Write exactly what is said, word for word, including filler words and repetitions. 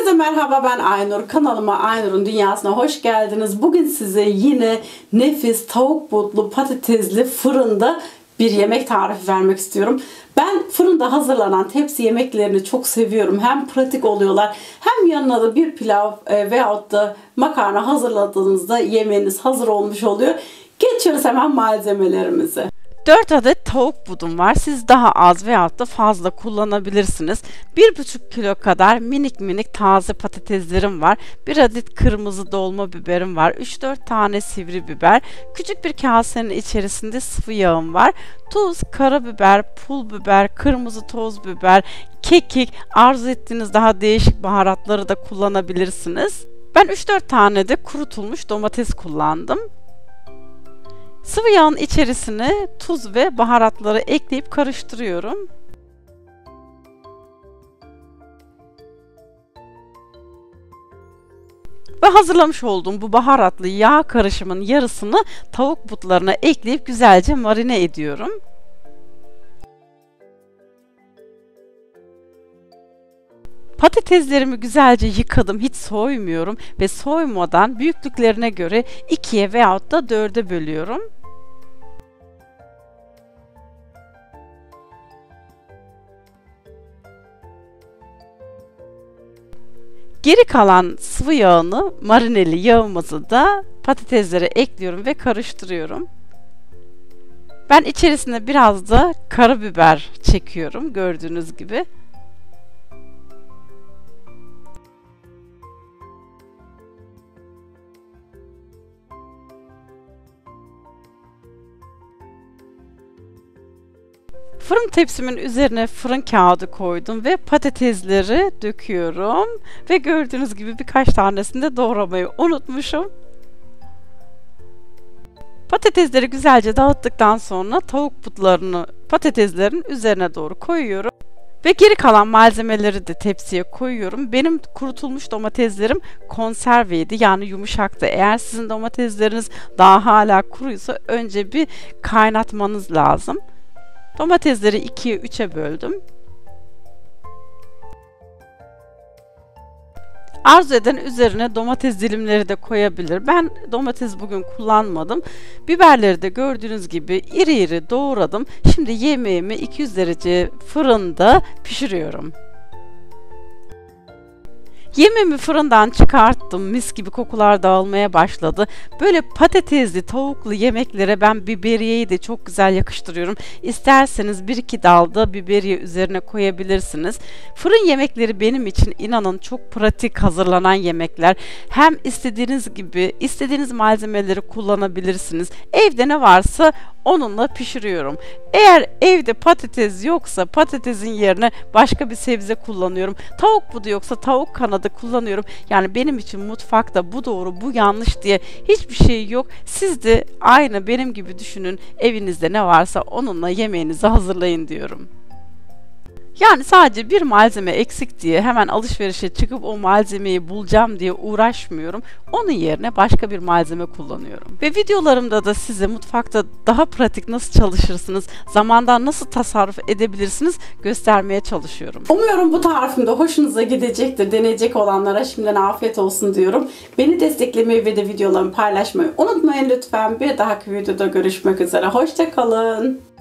Herkese merhaba, ben Aynur. Kanalıma Aynur'un Dünyası'na hoş geldiniz. Bugün size yine nefis tavuk butlu patatesli fırında bir yemek tarifi vermek istiyorum. Ben fırında hazırlanan tepsi yemeklerini çok seviyorum. Hem pratik oluyorlar hem yanına da bir pilav e, veyahut da makarna hazırladığınızda yemeğiniz hazır olmuş oluyor. Geçiyoruz hemen malzemelerimize. dört adet tavuk budum var. Siz daha az veyahut da fazla kullanabilirsiniz. bir buçuk kilo kadar minik minik taze patateslerim var. bir adet kırmızı dolma biberim var. üç dört tane sivri biber. Küçük bir kasenin içerisinde sıvı yağım var. Tuz, karabiber, pul biber, kırmızı toz biber, kekik, arzu ettiğiniz daha değişik baharatları da kullanabilirsiniz. Ben üç dört tane de kurutulmuş domates kullandım. Sıvı yağın içerisine tuz ve baharatları ekleyip karıştırıyorum. Ve hazırlamış olduğum bu baharatlı yağ karışımın yarısını tavuk butlarına ekleyip güzelce marine ediyorum. Patateslerimi güzelce yıkadım, hiç soymuyorum ve soymadan büyüklüklerine göre ikiye veyahut da dörde bölüyorum. Geri kalan sıvı yağını, marineli yağımızı da patateslere ekliyorum ve karıştırıyorum. Ben içerisine biraz da karabiber çekiyorum, gördüğünüz gibi. Fırın tepsimin üzerine fırın kağıdı koydum ve patatesleri döküyorum. Ve gördüğünüz gibi birkaç tanesini de doğramayı unutmuşum. Patatesleri güzelce dağıttıktan sonra tavuk butlarını patateslerin üzerine doğru koyuyorum. Ve geri kalan malzemeleri de tepsiye koyuyorum. Benim kurutulmuş domateslerim konserveydi, yani yumuşaktı. Eğer sizin domatesleriniz daha hala kuruysa önce bir kaynatmanız lazım. Domatesleri ikiye üçe böldüm. Arzu eden üzerine domates dilimleri de koyabilir. Ben domates bugün kullanmadım. Biberleri de gördüğünüz gibi iri iri doğradım. Şimdi yemeğimi iki yüz derece fırında pişiriyorum. Yemeğimi fırından çıkarttım. Mis gibi kokular dağılmaya başladı. Böyle patatesli, tavuklu yemeklere ben biberiyeyi de çok güzel yakıştırıyorum. İsterseniz bir iki dal da biberiye üzerine koyabilirsiniz. Fırın yemekleri benim için inanın çok pratik hazırlanan yemekler. Hem istediğiniz gibi istediğiniz malzemeleri kullanabilirsiniz. Evde ne varsa onunla pişiriyorum. Eğer evde patates yoksa patatesin yerine başka bir sebze kullanıyorum. Tavuk budu yoksa tavuk kanadı kullanıyorum. Yani benim için mutfakta bu doğru, bu yanlış diye hiçbir şey yok. Siz de aynı benim gibi düşünün. Evinizde ne varsa onunla yemeğinizi hazırlayın diyorum. Yani sadece bir malzeme eksik diye hemen alışverişe çıkıp o malzemeyi bulacağım diye uğraşmıyorum. Onun yerine başka bir malzeme kullanıyorum. Ve videolarımda da size mutfakta daha pratik nasıl çalışırsınız, zamandan nasıl tasarruf edebilirsiniz göstermeye çalışıyorum. Umuyorum bu tarifim de hoşunuza gidecektir. Deneyecek olanlara şimdiden afiyet olsun diyorum. Beni desteklemeyi ve de videolarımı paylaşmayı unutmayın lütfen. Bir dahaki videoda görüşmek üzere. Hoşça kalın.